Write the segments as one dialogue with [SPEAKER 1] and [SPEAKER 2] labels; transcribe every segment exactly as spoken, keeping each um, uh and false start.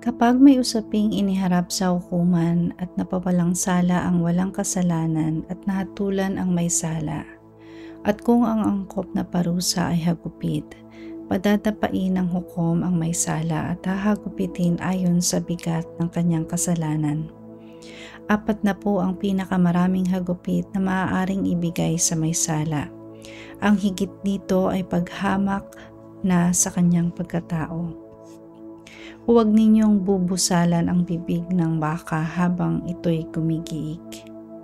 [SPEAKER 1] Kapag may usaping iniharap sa hukuman at napawalang sala ang walang kasalanan at nahatulan ang may sala, at kung ang angkop na parusa ay hagupit, padadapain ng hukom ang may sala at hahagupitin ayon sa bigat ng kanyang kasalanan. Apat na po ang pinakamaraming hagupit na maaaring ibigay sa may sala. Ang higit dito ay paghamak na sa kanyang pagkatao. Huwag ninyong bubusalan ang bibig ng baka habang ito'y gumigiik.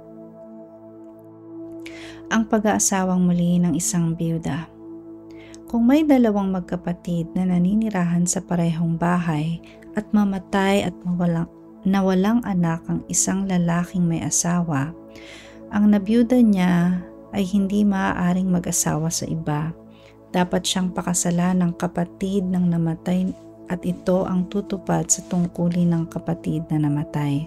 [SPEAKER 1] Ang pag-aasawang muli ng isang biyuda. Kung may dalawang magkapatid na naninirahan sa parehong bahay at mamatay at mawalang, nawalang anak ang isang lalaking may asawa, ang nabiyuda niya ay hindi maaaring mag-asawa sa iba. Dapat siyang pakasalan ng kapatid ng namatay at ito ang tutupad sa tungkulin ng kapatid na namatay.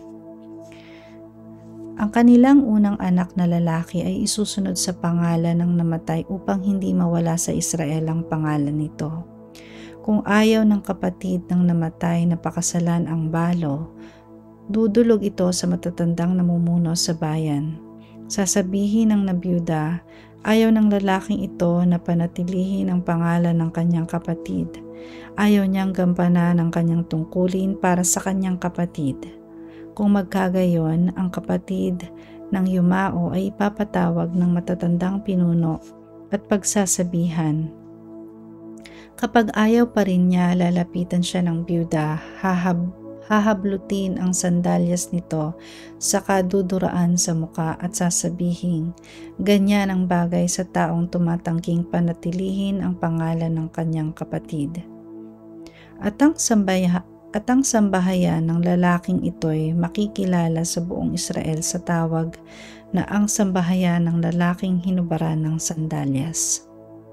[SPEAKER 1] Ang kanilang unang anak na lalaki ay isusunod sa pangalan ng namatay upang hindi mawala sa Israel ang pangalan nito. Kung ayaw ng kapatid ng namatay na pakasalan ang balo, dudulog ito sa matatandang namumuno sa bayan. Sasabihin ng nabiyuda, ayaw ng lalaking ito na panatilihin ang pangalan ng kanyang kapatid. Ayaw niyang gampanan ang kanyang tungkulin para sa kanyang kapatid. Kung magkagayon, ang kapatid ng yumao ay ipapatawag ng matatandang pinuno at pagsasabihan. Kapag ayaw pa rin niya, lalapitan siya ng biyuda, hahab, hahablutin ang sandalyas nito, saka duduraan sa muka at sasabihin, ganyan ang bagay sa taong tumatangking panatilihin ang pangalan ng kanyang kapatid. At ang sambaya, at ang sambahayan ng lalaking ito'y makikilala sa buong Israel sa tawag na ang sambahayan ng lalaking hinubaran ng sandalyas.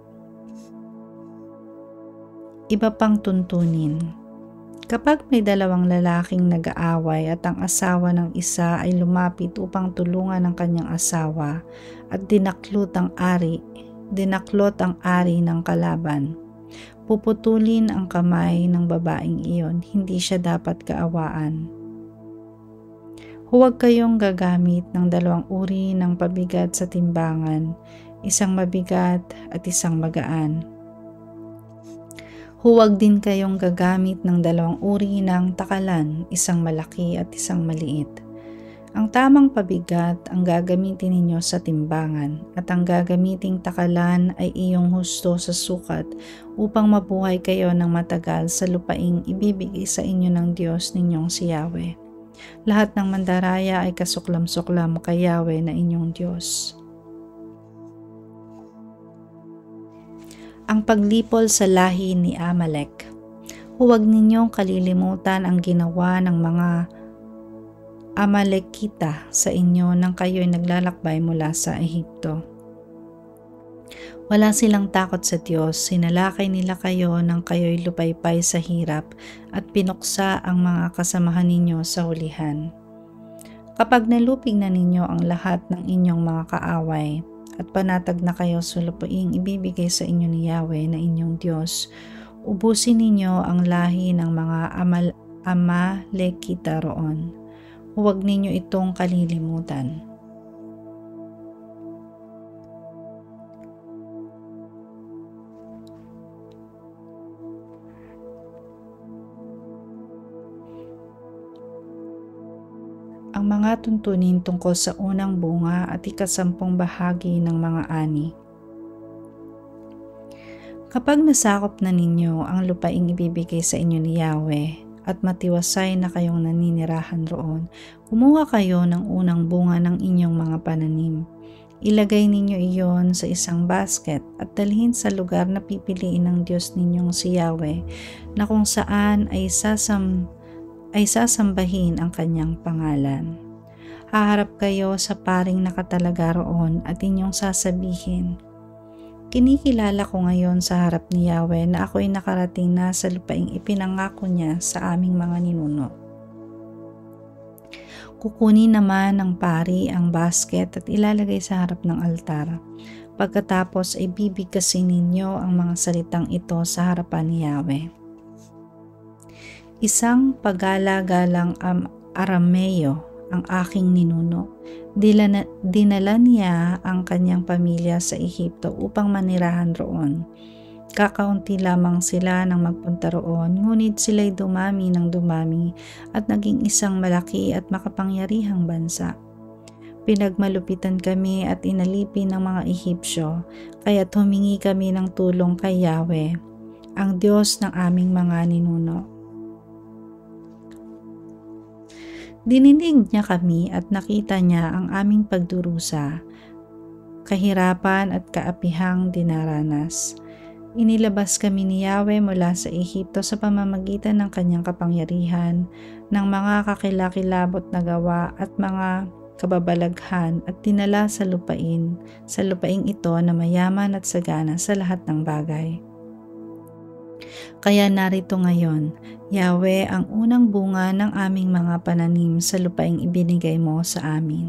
[SPEAKER 1] Iba pang tuntunin. Kapag may dalawang lalaking nag-aaway at ang asawa ng isa ay lumapit upang tulungan ang kanyang asawa at dinaklot ang ari, dinaklot ang ari ng kalaban, puputulin ang kamay ng babaeng iyon, hindi siya dapat kaawaan. Huwag kayong gagamit ng dalawang uri ng pabigat sa timbangan, isang mabigat at isang magaan. Huwag din kayong gagamit ng dalawang uri ng takalan, isang malaki at isang maliit. Ang tamang pabigat ang gagamitin ninyo sa timbangan at ang gagamiting takalan ay iyong husto sa sukat upang mabuhay kayo ng matagal sa lupaing ibibigay sa inyo ng Diyos ninyong si Yahweh. Lahat ng mandaraya ay kasuklam-suklam kay Yahweh na inyong Diyos. Ang paglipol sa lahi ni Amalek. Huwag ninyong kalilimutan ang ginawa ng mga Amalekita sa inyo nang kayo'y naglalakbay mula sa Ehipto. Wala silang takot sa Diyos, sinalakay nila kayo nang kayo'y lupaypay sa hirap at pinuksa ang mga kasamahan ninyo sa hulihan. Kapag nalupig na ninyo ang lahat ng inyong mga kaaway at panatag na kayo sa lupaing ibibigay sa inyo ni Yahweh na inyong Diyos, ubusin ninyo ang lahi ng mga Amal- Amalekita roon. Huwag ninyo itong kalilimutan. Ang mga tuntunin tungkol sa unang bunga at ikasampung bahagi ng mga ani. Kapag nasakop na ninyo ang lupaing ibibigay sa inyo ni Yahweh, at matiwasay na kayong naninirahan roon, kumuha kayo ng unang bunga ng inyong mga pananim. Ilagay ninyo iyon sa isang basket at dalhin sa lugar na pipiliin ng Diyos ninyong si Yahweh, na kung saan ay, sasam, ay sasambahin ang kanyang pangalan. Haharap kayo sa paring nakatalaga roon at inyong sasabihin, kinikilala ko ngayon sa harap ni Yahweh na ako'y nakarating na sa lupaing ipinangako niya sa aming mga ninuno. Kukunin naman ng pari ang basket at ilalagay sa harap ng altar. Pagkatapos ay bibigkasin ninyo ang mga salitang ito sa harapan ni Yahweh. Isang pagala-galang um, Arameo ang aking ninuno. Dilana, dinala niya ang kanyang pamilya sa Ehipto upang manirahan roon. Kakaunti lamang sila nang magpunta roon, ngunit sila'y dumami ng dumami at naging isang malaki at makapangyarihang bansa. Pinagmalupitan kami at inalipin ng mga Ehipsyo, kaya't humingi kami ng tulong kay Yahweh, ang Diyos ng aming mga ninuno. Dininig niya kami at nakita niya ang aming pagdurusa, kahirapan at kaapihang dinaranas. Inilabas kami ni Yahweh mula sa Ehipto sa pamamagitan ng kanyang kapangyarihan, ng mga kakilakilabot na gawa at mga kababalaghan at dinala sa lupain, sa lupaing ito na mayaman at sagana sa lahat ng bagay. Kaya narito ngayon, Yahweh, ang unang bunga ng aming mga pananim sa lupaing ibinigay mo sa amin.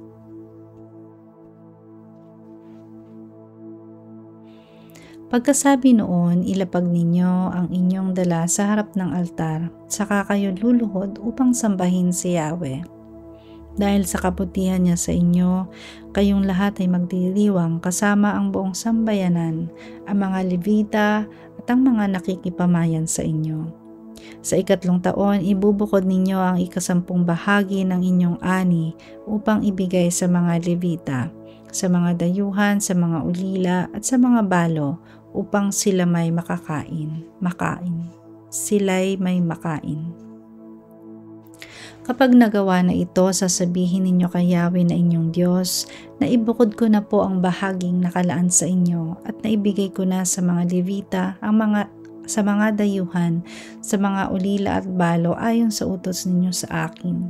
[SPEAKER 1] Pagkasabi noon, ilapag ninyo ang inyong dala sa harap ng altar, saka kayo luluhod upang sambahin si Yahweh. Dahil sa kabutihan niya sa inyo, kayong lahat ay magdiriwang kasama ang buong sambayanan, ang mga Levita at ang mga nakikipamayan sa inyo. Sa ikatlong taon, ibubukod ninyo ang ikasampung bahagi ng inyong ani upang ibigay sa mga Levita, sa mga dayuhan, sa mga ulila at sa mga balo upang sila may makakain, makain. Sila'y may makain. Kapag nagawa na ito, sasabihin ninyo kay Yahweh na inyong Diyos na ibukod ko na po ang bahaging nakalaan sa inyo at naibigay ko na sa mga Levita ang mga sa mga dayuhan, sa mga ulila at balo ayon sa utos ninyo sa akin.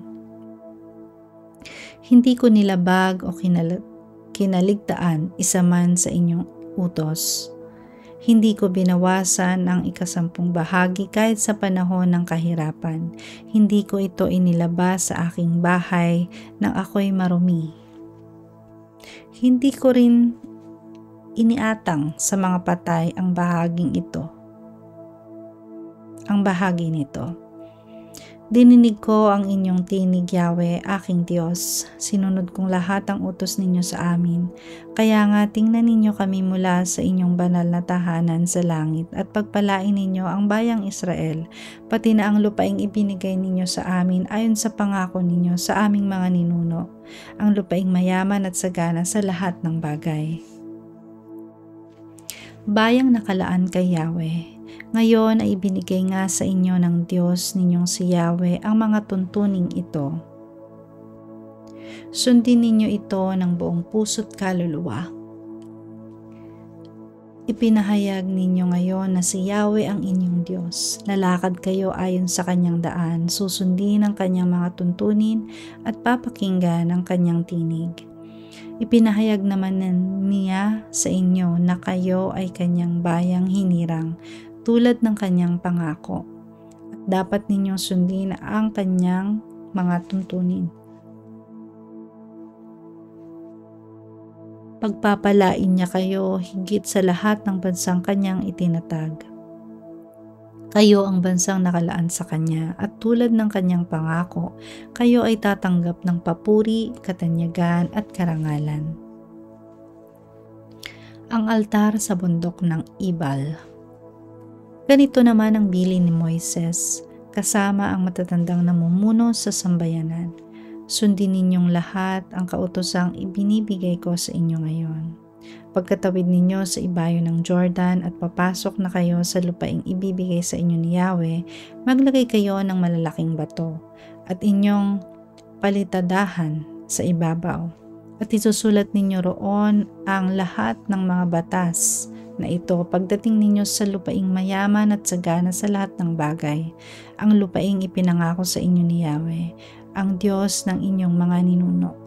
[SPEAKER 1] Hindi ko nilabag o kinal- kinaligtaan isa man sa inyong utos. Hindi ko binawasan ang ikasampung bahagi kahit sa panahon ng kahirapan. Hindi ko ito inilabas sa aking bahay nang ako'y marumi. Hindi ko rin iniatang sa mga patay ang bahaging ito. Ang bahagi nito. Dininig ko ang inyong tinig, Yahweh, aking Diyos. Sinunod kong lahat ang utos ninyo sa amin. Kaya nga tingnan ninyo kami mula sa inyong banal na tahanan sa langit at pagpalain ninyo ang bayang Israel, pati na ang lupaing ibinigay ninyo sa amin ayon sa pangako ninyo sa aming mga ninuno, ang lupaing mayaman at sagana sa lahat ng bagay. Bayang nakalaan kay Yahweh. Ngayon ay ibinigay nga sa inyo ng Diyos ninyong si Yahweh ang mga tuntuning ito. Sundin ninyo ito ng buong puso't kaluluwa. Ipinahayag ninyo ngayon na si Yahweh ang inyong Diyos. Lalakad kayo ayon sa kanyang daan, susundin ang kanyang mga tuntunin at papakinggan ang kanyang tinig. Ipinahayag naman niya sa inyo na kayo ay kanyang bayang hinirang, tulad ng kanyang pangako, at dapat ninyong sundin ang kanyang mga tuntunin. Pagpapalain niya kayo higit sa lahat ng bansang kanyang itinatag. Kayo ang bansang nakalaan sa kanya at tulad ng kanyang pangako, kayo ay tatanggap ng papuri, katanyagan at karangalan. Ang altar sa bundok ng Ibal. Ganito naman ang bilin ni Moises, kasama ang matatandang namumuno sa sambayanan. Sundin ninyong lahat ang kautosang ibinibigay ko sa inyo ngayon. Pagkatawid ninyo sa ibayo ng Jordan at papasok na kayo sa lupaing ibibigay sa inyo ni Yahweh, maglagay kayo ng malalaking bato at inyong palitadahan sa ibabaw. At isusulat ninyo roon ang lahat ng mga batas na ito pagdating ninyo sa lupaing mayaman at sagana sa lahat ng bagay, ang lupaing ipinangako sa inyo ni Yahweh, ang Diyos ng inyong mga ninuno.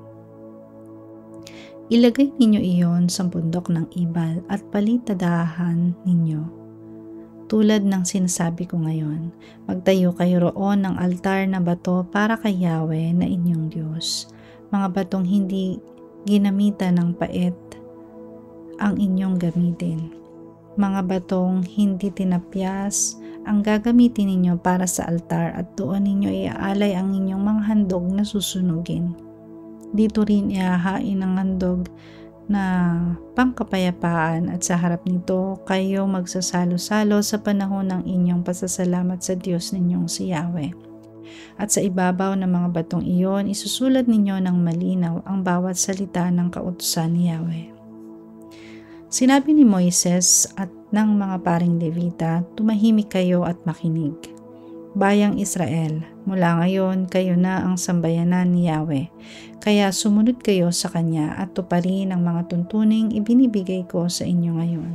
[SPEAKER 1] Ilagay ninyo iyon sa bundok ng Ibal at palitadahan ninyo. Tulad ng sinasabi ko ngayon, magtayo kayo roon ng altar na bato para kay Yahweh na inyong Diyos. Mga batong hindi ginamitan ng pait ang inyong gamitin. Mga batong hindi tinapyas ang gagamitin ninyo para sa altar at doon ninyo iaalay ang inyong mga handog na susunugin. Dito rin iahain ang handog na pangkapayapaan at sa harap nito kayo magsasalo-salo sa panahon ng inyong pasasalamat sa Diyos ninyong si Yahweh. At sa ibabaw ng mga batong iyon, isusulat ninyo ng malinaw ang bawat salita ng kautusan ni Yahweh. Sinabi ni Moises at ng mga paring Levita, tumahimik kayo at makinig. Bayang Israel, mula ngayon kayo na ang sambayanan ni Yahweh, kaya sumunod kayo sa Kanya at tuparin ang mga tuntuning ibinibigay ko sa inyo ngayon.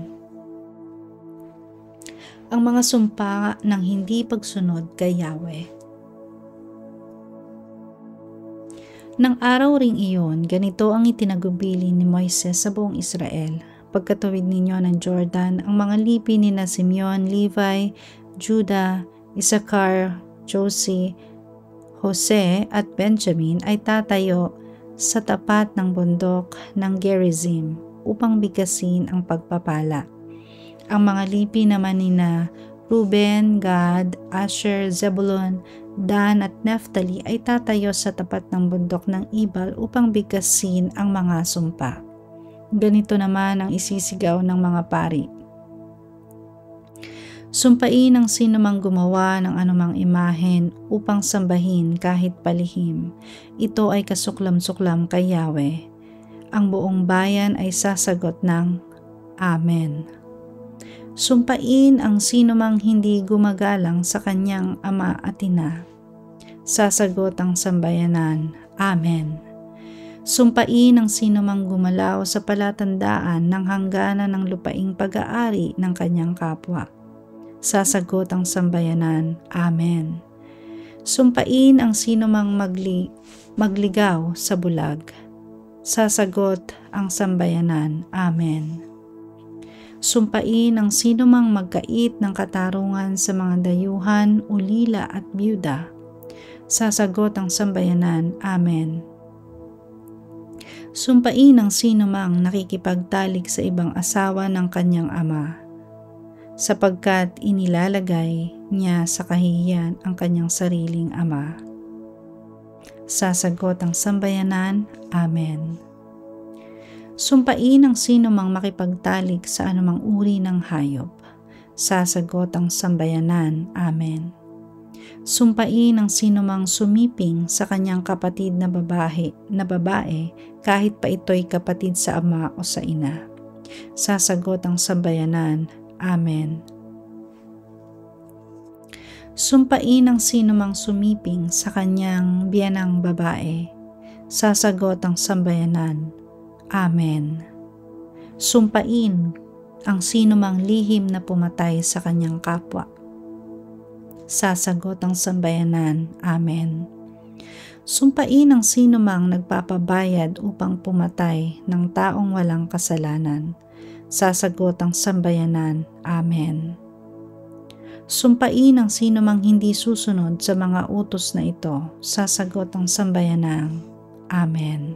[SPEAKER 1] Ang mga sumpa ng hindi pagsunod kay Yahweh. Nang araw ring iyon, ganito ang itinagubili ni Moises sa buong Israel. Pagkatawid ninyo ng Jordan, ang mga lipi ni na Simeon, Levi, Judah, Issachar, Josie, Jose at Benjamin ay tatayo sa tapat ng bundok ng Gerizim upang bigkasin ang pagpapala. Ang mga lipi naman ni na Reuben, Gad, Asher, Zebulun, Dan at Naphtali ay tatayo sa tapat ng bundok ng Ibal upang bigkasin ang mga sumpa. Ganito naman ang isisigaw ng mga pari. Sumpain ang sinumang gumawa ng anumang imahen upang sambahin kahit palihim. Ito ay kasuklam-suklam kay Yahweh. Ang buong bayan ay sasagot ng Amen. Sumpain ang sinumang hindi gumagalang sa kanyang ama at ina. Sasagot ang sambayanan. Amen. Sumpain ang sinumang gumalaw sa palatandaan ng hangganan ng lupaing pag-aari ng kanyang kapwa. Sasagot ang sambayanan. Amen. Sumpain ang sinumang magli, magligaw sa bulag. Sasagot ang sambayanan. Amen. Sumpain ang sinumang magkait ng katarungan sa mga dayuhan, ulila at byuda. Sasagot ang sambayanan. Amen. Sumpain ang sinumang nakikipagtalik sa ibang asawa ng kanyang ama, sapagkat inilalagay niya sa kahihiyan ang kanyang sariling ama. Sasagot ang sambayanan. Amen. Sumpain ang sinumang makipagtalik sa anumang uri ng hayop. Sasagot ang sambayanan. Amen. Sumpain ang sinumang sumiping sa kanyang kapatid na babae, na babae kahit pa ito'y kapatid sa ama o sa ina. Sasagot ang sambayanan. Amen. Sumpain ang sinumang sumiping sa kanyang biyanang babae. Sasagot ang sambayanan. Amen. Sumpain ang sinumang lihim na pumatay sa kanyang kapwa. Sasagot ang sambayanan. Amen. Sumpain ang sinumang nagpapabayad upang pumatay ng taong walang kasalanan. Sasagot ang sambayanan. Amen. Sumpain ang sinumang hindi susunod sa mga utos na ito. Sasagot ang sambayanan. Amen.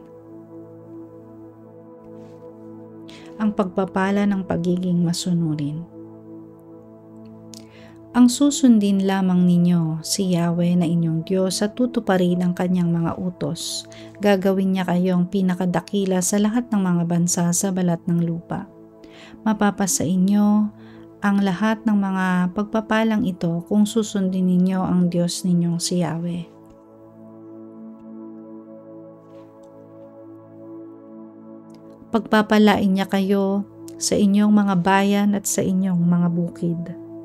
[SPEAKER 1] Ang pagpapala ng pagiging masunurin. Ang susundin lamang ninyo si Yahweh na inyong Diyos at tutuparin ang kanyang mga utos. Gagawin niya kayong pinakadakila sa lahat ng mga bansa sa balat ng lupa. Mapapasa inyo ang lahat ng mga pagpapalang ito kung susundin ninyo ang Diyos ninyong si Yahweh. Pagpapalain niya kayo sa inyong mga bayan at sa inyong mga bukid.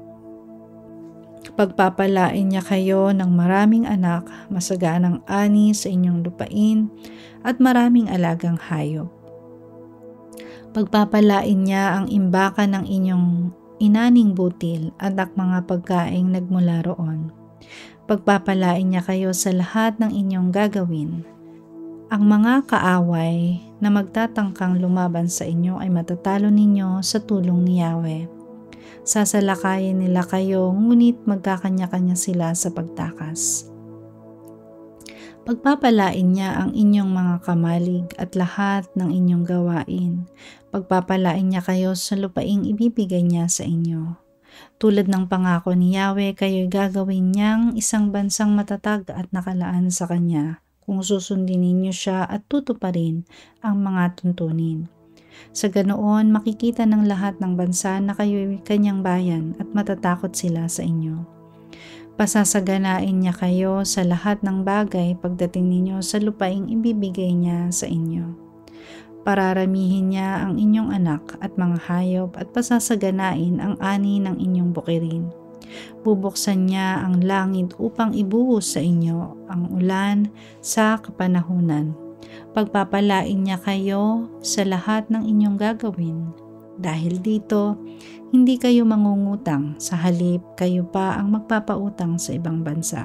[SPEAKER 1] Pagpapalain niya kayo ng maraming anak, masaganang ani sa inyong lupain, at maraming alagang hayop. Pagpapalain niya ang imbakan ng inyong inaning butil at ang mga pagkaing nagmula roon. Pagpapalain niya kayo sa lahat ng inyong gagawin. Ang mga kaaway na magtatangkang lumaban sa inyo ay matatalo ninyo sa tulong ni Yahweh. Sasalakayin nila kayo, ngunit magkakanya-kanya sila sa pagtakas. Pagpapalain niya ang inyong mga kamalig at lahat ng inyong gawain. Pagpapalain niya kayo sa lupaing ibibigay niya sa inyo. Tulad ng pangako ni Yahweh, kayo'y gagawin niyang isang bansang matatag at nakalaan sa Kanya kung susundin ninyo siya at tutuparin ang mga tuntunin. Sa ganoon, makikita ng lahat ng bansa na kayo'y Kanyang bayan at matatakot sila sa inyo. Pasasaganain niya kayo sa lahat ng bagay pagdating ninyo sa lupaing ibibigay niya sa inyo. Pararamihin niya ang inyong anak at mga hayop at pasasaganain ang ani ng inyong bukirin. Bubuksan niya ang langit upang ibuhos sa inyo ang ulan sa kapanahunan. Pagpapalain niya kayo sa lahat ng inyong gagawin. Dahil dito, hindi kayo mangungutang, sa halip kayo pa ang magpapautang sa ibang bansa.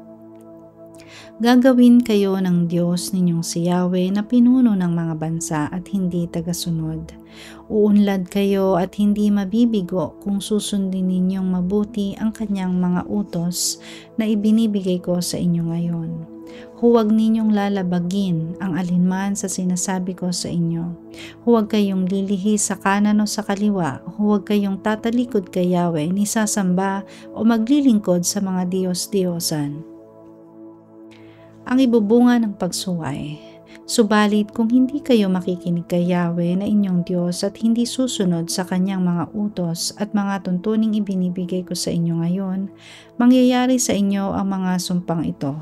[SPEAKER 1] Gagawin kayo ng Diyos ninyong si Yahweh na pinuno ng mga bansa at hindi tagasunod. Uunlad kayo at hindi mabibigo kung susundin ninyong mabuti ang Kanyang mga utos na ibinibigay ko sa inyo ngayon. Huwag ninyong lalabagin ang alinman sa sinasabi ko sa inyo. Huwag kayong lilihi sa kanan o sa kaliwa. Huwag kayong tatalikod kay Yahweh ni sasamba o maglilingkod sa mga Diyos-Diyosan. Ang ibubunga ng pagsuway. Subalit kung hindi kayo makikinig kay Yahweh na inyong Diyos at hindi susunod sa Kanyang mga utos at mga tuntuning ibinibigay ko sa inyo ngayon, mangyayari sa inyo ang mga sumpang ito.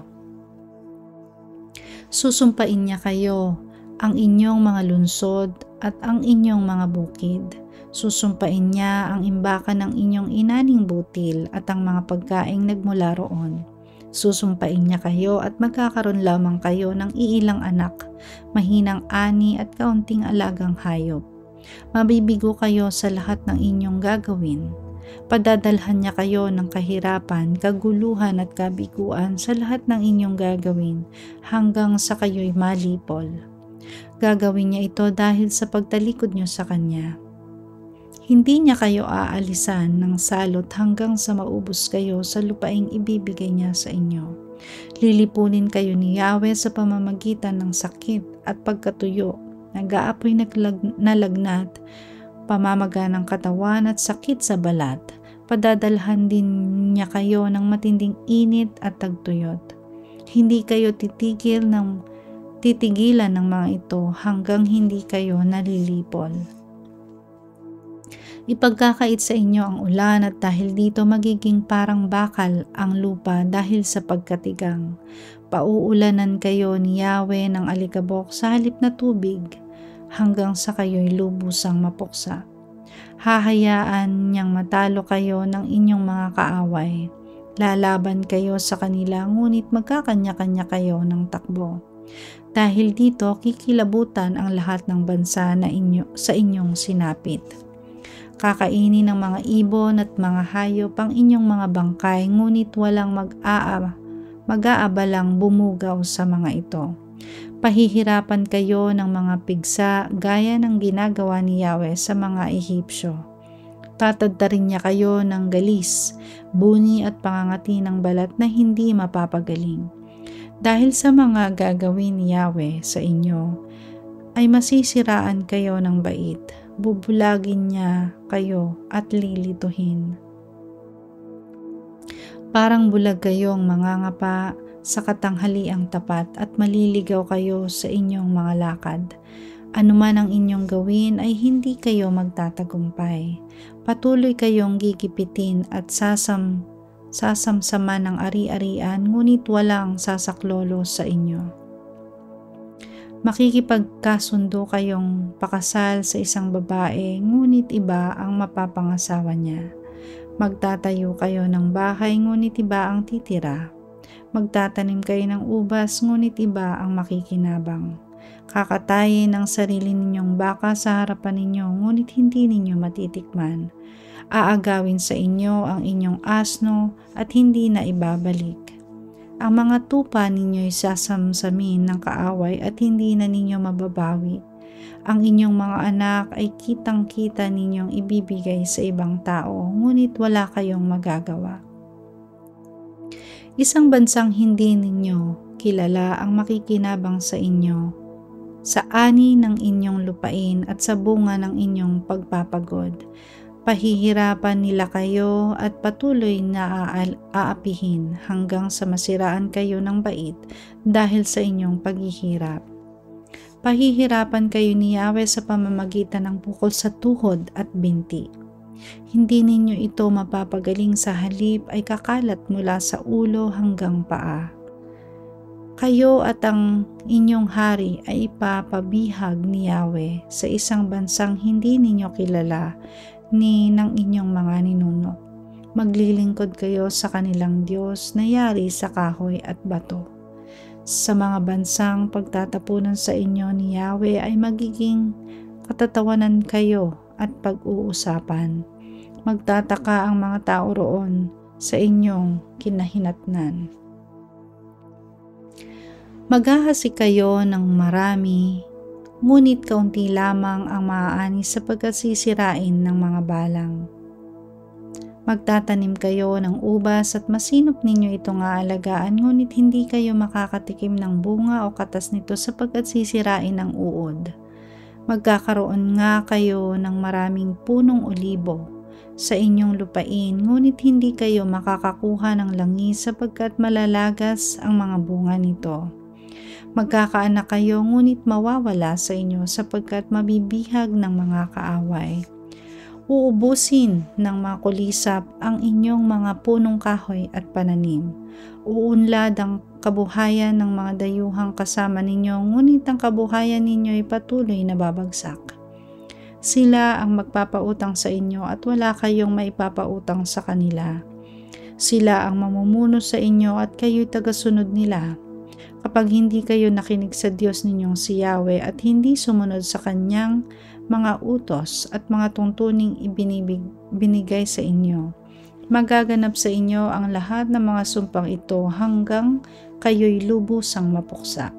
[SPEAKER 1] Susumpain niya kayo ang inyong mga lunsod at ang inyong mga bukid. Susumpain niya ang imbakan ng inyong inaning butil at ang mga pagkaing nagmula roon. Susumpain niya kayo at magkakaroon lamang kayo ng iilang anak, mahinang ani at kaunting alagang hayop. Mabibigo kayo sa lahat ng inyong gagawin. Padadalhan niya kayo ng kahirapan, kaguluhan at kabiguan sa lahat ng inyong gagawin hanggang sa kayo'y malipol. Gagawin niya ito dahil sa pagtalikod niyo sa Kanya. Hindi niya kayo aalisan ng salot hanggang sa maubos kayo sa lupaing ibibigay niya sa inyo. Lilipunin kayo ni Yahweh sa pamamagitan ng sakit at pagkatuyo, nag-aapoy na lagnat, pamamaga ng katawan at sakit sa balat. Padadalhan din niya kayo ng matinding init at tagtuyot. Hindi kayo titigil ng titigilan ng mga ito hanggang hindi kayo nalilipol. Ipagkakait sa inyo ang ulan at dahil dito magiging parang bakal ang lupa dahil sa pagkatigang. Pauulanan kayo ni Yahweh ng alikabok sa halip na tubig hanggang sa kayo'y lubusang mapuksa. Hahayaan niyang matalo kayo ng inyong mga kaaway. Lalaban kayo sa kanila ngunit magkakanya-kanya kayo ng takbo. Dahil dito kikilabutan ang lahat ng bansa na inyo, sa inyong sinapit. Kakainin ng mga ibon at mga hayop ang inyong mga bangkay, ngunit walang mag-aaba, mag-aabalang bumugaw sa mga ito. Pahihirapan kayo ng mga pigsa gaya ng ginagawa ni Yahweh sa mga Ehipsyo. Tatadtarin niya kayo ng galis, buni at pangangati ng balat na hindi mapapagaling. Dahil sa mga gagawin ni Yahweh sa inyo, ay masisiraan kayo ng bait. Bubulagin niya kayo at lilituhin. Parang bulag kayong mangangapa sa katanghaliang tapat at maliligaw kayo sa inyong mga lakad. Anuman ang inyong gawin ay hindi kayo magtatagumpay. Patuloy kayong gigipitin at sasam, sasamsama ng ari-arian, ngunit walang sasaklolo sa inyo. Makikipagkasundo kayong pakasal sa isang babae, ngunit iba ang mapapangasawa niya. Magtatayo kayo ng bahay, ngunit iba ang titira. Magtatanim kayo ng ubas, ngunit iba ang makikinabang. Kakatayin ang sarili ninyong baka sa harapan ninyo, ngunit hindi ninyo matitikman. Aagawin sa inyo ang inyong asno at hindi na ibabalik. Ang mga tupa ninyo'y sasamsamin ng kaaway at hindi na ninyo mababawi. Ang inyong mga anak ay kitang-kita ninyong ibibigay sa ibang tao, ngunit wala kayong magagawa. Isang bansang hindi ninyo kilala ang makikinabang sa inyo, sa ani ng inyong lupain at sa bunga ng inyong pagpapagod. Pahihirapan nila kayo at patuloy na aapihin hanggang sa masiraan kayo ng bait dahil sa inyong paghihirap. Pahihirapan kayo ni Yahweh sa pamamagitan ng bukol sa tuhod at binti. Hindi ninyo ito mapapagaling, sa halip ay kakalat mula sa ulo hanggang paa. Kayo at ang inyong hari ay ipapabihag ni Yahweh sa isang bansang hindi ninyo kilala ni ng inyong mga ninuno. Maglilingkod kayo sa kanilang Diyos na yari sa kahoy at bato. Sa mga bansang pagtatapunan sa inyo ni Yahweh ay magiging katatawanan kayo at pag-uusapan. Magtataka ang mga tao roon sa inyong kinahinatnan. Maghahasi kayo ng marami, ngunit kaunti lamang ang maaani sapagkat sisirain ng mga balang. Magtatanim kayo ng ubas at masinop ninyo itong aalagaan, ngunit hindi kayo makakatikim ng bunga o katas nito sapagkat sisirain ng uod. Magkakaroon nga kayo ng maraming punong olibo sa inyong lupain, ngunit hindi kayo makakakuha ng langis sapagkat malalagas ang mga bunga nito. Magkakaanak kayo, ngunit mawawala sa inyo sapagkat mabibihag ng mga kaaway. Uubusin ng mga kulisap ang inyong mga punong kahoy at pananim. Uunlad ang kabuhayan ng mga dayuhang kasama ninyo, ngunit ang kabuhayan ninyo ay patuloy na babagsak. Sila ang magpapautang sa inyo at wala kayong maipapautang sa kanila. Sila ang mamumuno sa inyo at kayo'y tagasunod nila. Kapag hindi kayo nakinig sa Diyos ninyong si Yahweh at hindi sumunod sa kanyang mga utos at mga tuntuning ibinibig, binigay sa inyo, magaganap sa inyo ang lahat ng mga sumpang ito hanggang kayo'y lubusang mapuksa.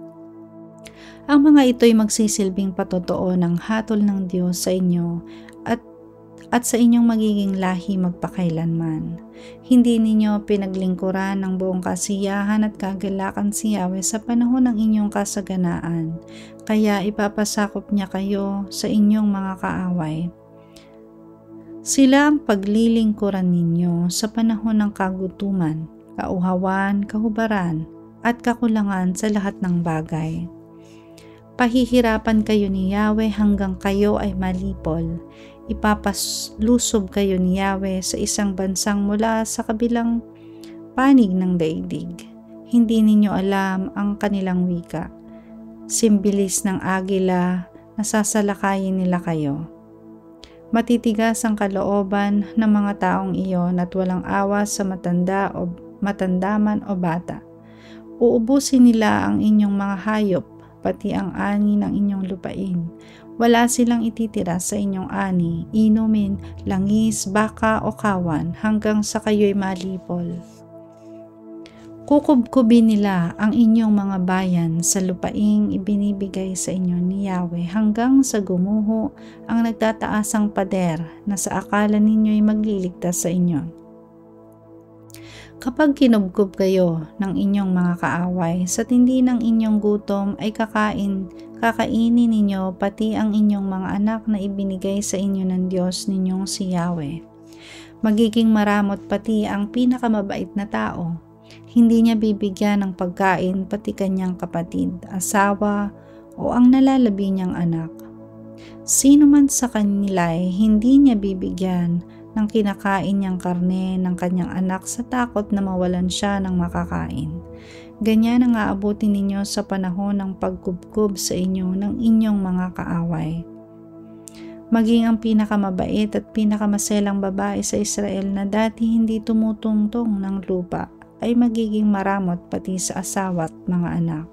[SPEAKER 1] Ang mga ito'y magsisilbing patotoo ng hatol ng Diyos sa inyo at at sa inyong magiging lahi magpakailanman. Hindi ninyo pinaglingkuran ng buong kasiyahan at kagalakan si Yahweh sa panahon ng inyong kasaganaan, kaya ipapasakop niya kayo sa inyong mga kaaway. Sila ang paglilingkuran ninyo sa panahon ng kagutuman, kauhawan, kahubaran, at kakulangan sa lahat ng bagay. Pahihirapan kayo ni Yahweh hanggang kayo ay malipol. Ipapaslusob kayo ni Yahweh sa isang bansang mula sa kabilang panig ng daigdig. Hindi ninyo alam ang kanilang wika. Simbilis ng agila, nasasalakayin nila kayo. Matitigas ang kalooban ng mga taong iyon at walang awa sa matanda o matandaman o bata. Uubusin nila ang inyong mga hayop, pati ang ani ng inyong lupain. Wala silang ititira sa inyong ani, inumin, langis, baka o kawan hanggang sa kayo'y malipol. Kukubkubin nila ang inyong mga bayan sa lupaing ibinibigay sa inyo ni Yahweh hanggang sa gumuho ang nagtataasang pader na sa akala ninyo'y magliligtas sa inyo. Kapag kinubkob kayo ng inyong mga kaaway, sa tindi ng inyong gutom ay kakain, kakainin ninyo pati ang inyong mga anak na ibinigay sa inyo ng Diyos ninyong si Yahweh. Magiging maramot pati ang pinakamabait na tao. Hindi niya bibigyan ng pagkain pati kanyang kapatid, asawa o ang nalalabi niyang anak. Sino man sa kanila ay hindi niya bibigyan ng kinakain niyang karne ng kanyang anak sa takot na mawalan siya ng makakain. Ganyan ang aabutin ninyo sa panahon ng pagkubkob sa inyo ng inyong mga kaaway. Maging ang pinakamabait at pinakamaselang babae sa Israel na dati hindi tumutungtong ng lupa ay magiging maramot pati sa asawa at mga anak.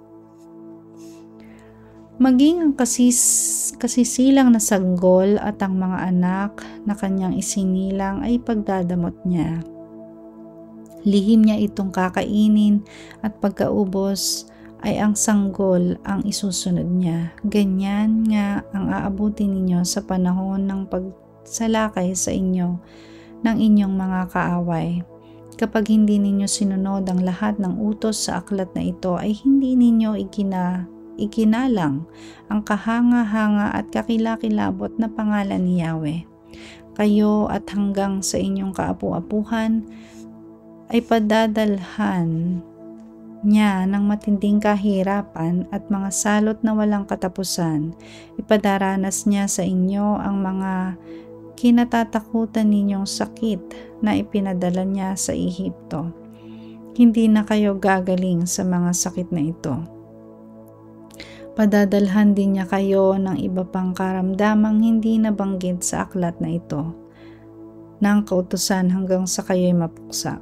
[SPEAKER 1] Maging ang kasis, kasisilang na sanggol at ang mga anak na kanyang isinilang ay pagdadamot niya. Lihim niya itong kakainin at pagkaubos ay ang sanggol ang isusunod niya. Ganyan nga ang aabutin ninyo sa panahon ng pagsalakay sa inyo ng inyong mga kaaway. Kapag hindi ninyo sinunod ang lahat ng utos sa aklat na ito, ay hindi ninyo ikina, ikinalang ang kahanga-hanga at kakilakilabot na pangalan ni Yahweh. Kayo at hanggang sa inyong kaapu-apuhan ay padadalhan niya ng matinding kahirapan at mga salot na walang katapusan. Ipadaranas niya sa inyo ang mga kinatatakutan ninyong sakit na ipinadala niya sa Ehipto. Hindi na kayo gagaling sa mga sakit na ito. Padadalhan din niya kayo ng iba pang karamdamang hindi nabanggit sa aklat na ito, ng kautusan hanggang sa kayo'y mapuksa.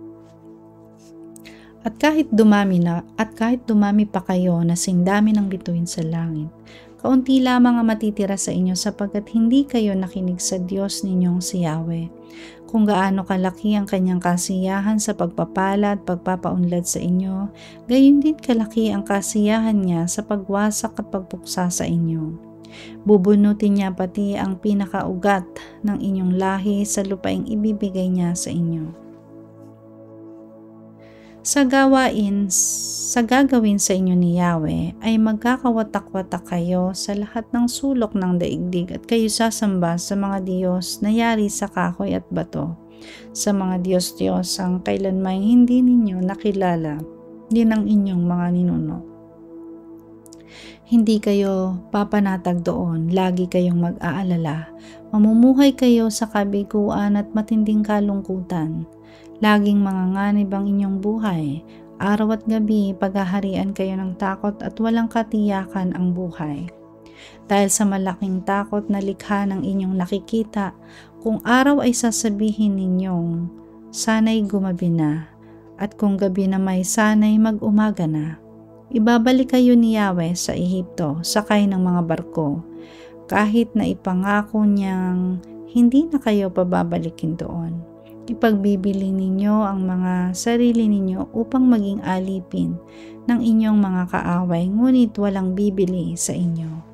[SPEAKER 1] At kahit dumami na, at kahit dumami pa kayo na singdami ng bituin sa langit, kaunti lamang ang matitira sa inyo sapagkat hindi kayo nakinig sa Diyos ninyong si Yahweh. Kung gaano kalaki ang kanyang kasiyahan sa pagpapala at pagpapaunlad sa inyo, gayon din kalaki ang kasiyahan niya sa pagwasak at pagpuksa sa inyo. Bubunutin niya pati ang pinakaugat ng inyong lahi sa lupaing ibibigay niya sa inyo. Sa gawain, sa gagawin sa inyo ni Yahweh ay magkakawatak-watak kayo sa lahat ng sulok ng daigdig at kayo sasamba sa mga Diyos na yari sa kahoy at bato, sa mga Diyos-Diyos ang kailanman hindi ninyo nakilala din ang inyong mga ninuno. Hindi kayo papanatag doon, lagi kayong mag-aalala. Mamumuhay kayo sa kabiguan at matinding kalungkutan. Laging manganganib ang inyong buhay. Araw at gabi, paghaharian kayo ng takot at walang katiyakan ang buhay. Dahil sa malaking takot na likha ng inyong nakikita, kung araw ay sasabihin ninyong, sana'y gumabi na, at kung gabi na may sana'y mag-umaga na. Ibabalik kayo ni Yahweh sa Ehipto, sakay ng mga barko, kahit na ipangako niyang hindi na kayo pababalikin doon. Ipagbibili ninyo ang mga sarili ninyo upang maging alipin ng inyong mga kaaway, ngunit walang bibili sa inyo.